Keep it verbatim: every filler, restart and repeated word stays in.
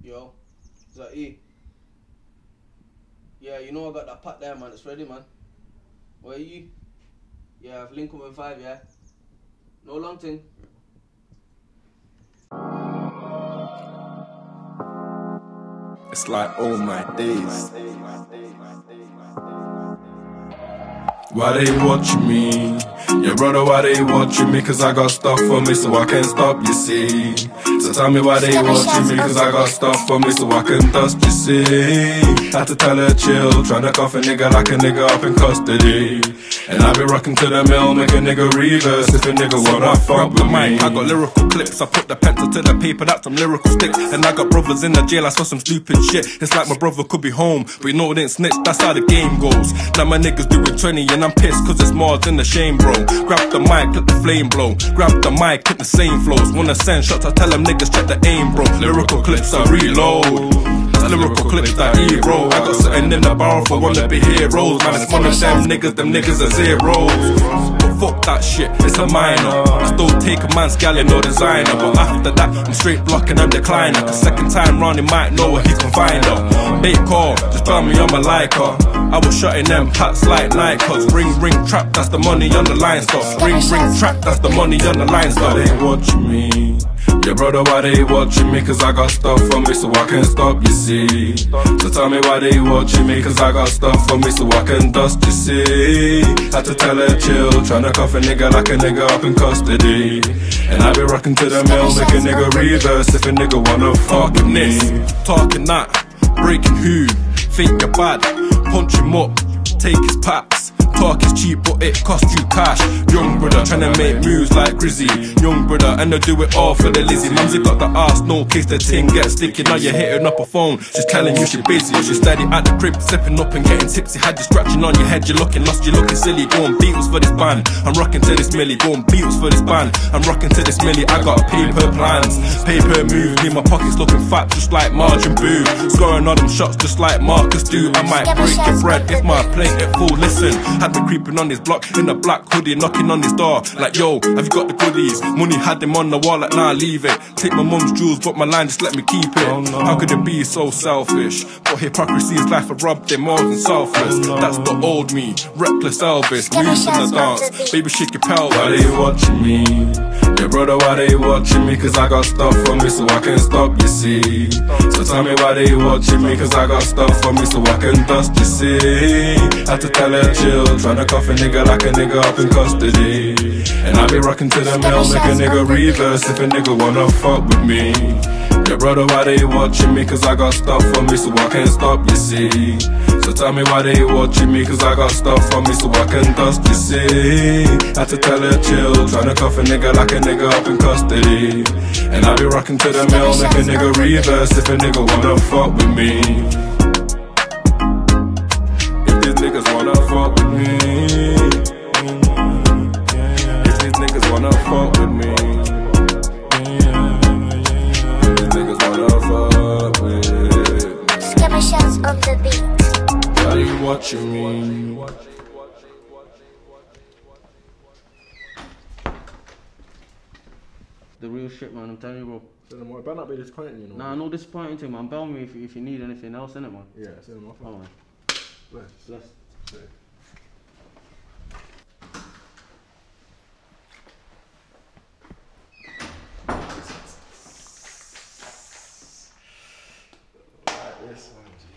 Yo, is that E? Yeah, you know I got that pack there, man. It's ready, man. Where are you? Yeah, I've linked up with five, yeah? No long thing. It's like all my days. Why they watching me? Yeah, brother, why they watching me? Cause I got stuff for me, so I can't stop, you see. So tell me why they watching me? Cause I got stuff for me, so I can dust, you see. Had to tell her chill, tryna cuff a nigga like a nigga up in custody. And I be rocking to the mill, make a nigga reverse if a nigga wanna fuck with me. I got lyrical clips, I put the pencil to the paper, that's some lyrical sticks. And I got brothers in the jail, I saw some stupid shit. It's like my brother could be home, but you know it ain't snitch, that's how the game goes. Now my niggas doing twenty and I'm pissed cause it's more than the shame, bro. Grab the mic, let the flame blow. Grab the mic, hit the same flows. Wanna send shots, I tell them niggas check the aim, bro. Lyrical clips, I reload. Lyrical clips that E-roll. I got something in the barrel for one of the heroes. Man, it's one of them niggas, them niggas are zeros. But fuck that shit, it's a minor. I still take a man's scallion, no designer. But after that, I'm straight blocking and declining. The second time round, he might know what he can find her. Bait call, just tell me I'm a liker. I was shutting them packs like Nikes. Ring, ring, trap, that's the money on the line stop. Ring, ring, trap, that's the money on the line stop. They watching me. Yeah, brother, why they watching me? Cause I got stuff for me, so I can't stop, you see. So tell me why they watching me? Cause I got stuff for me, so I can dust, you see. Had to tell her chill, tryna cuff a nigga like a nigga up in custody. And I be rocking to the mill, make a nigga reverse if a nigga wanna fuck with me. Talking that, breaking who? Think you're bad, punch him up, take his packs. Talk is cheap, but it costs you cash. Young brother tryna make moves like Grizzy. Young brother, and I do it all for the Lizzie. Mumsy got the ass, no case the ting gets sticky. Now you're hitting up a phone, she's telling you she busy. She's steady at the crib, sipping up and getting tipsy. Had you scratching on your head, you're looking lost, you're looking silly. Going Beatles for this band, I'm rocking to this milli. Going Beatles for this band, I'm rocking to this milli. I got paper plans, paper moves. Me, my pockets looking fat, just like Margin Boo. Scoring all them shots, just like Marcus do. I might break your bread if my plate get full. Listen, had me creeping on his block in a black hoodie, knocking on his door like, yo, have you got the goodies? Money had him on the wall like, nah, leave it. Take my mum's jewels, but my line just let me keep it. Oh, no. How could it be so selfish? But hypocrisy is life, I robbed them more than selfless. Oh, no. That's the old me, reckless Elvis, moves in the dance, baby shake your pelvis. Why they watching me? Yeah, brother, why they watching me? Cause I got stuff for me, so I can't stop, you see. So tell me why they watching me? Cause I got stuff for me, so I can dust, you see. Had to tell her chill, tryna cuff a nigga like a nigga up in custody. And I be rocking to the mill, make a nigga reverse if a nigga wanna fuck with me. Yeah, brother, why they watching me? Cause I got stuff for me, so I can't stop, you see. So tell me why they watching me? Cause I got stuff for me, so I can dust, you see. Had to tell her chill, tryna cuff a nigga like a nigga up in custody. And I be rocking to the mill, make a nigga reverse if a nigga wanna fuck with me. If these niggas wanna fuck with me, if these niggas wanna fuck with me, if these niggas wanna fuck with me. Skipper shots on the beat. Why you watching me? The real shit, man, I'm telling you, bro. So then, it better not be disappointing, you know. Nah, no disappointing thing, man. Bell me if, if you need anything else, innit, man? Yeah, send them off. Come on. Bless. Bless. Yeah. Like this one, G.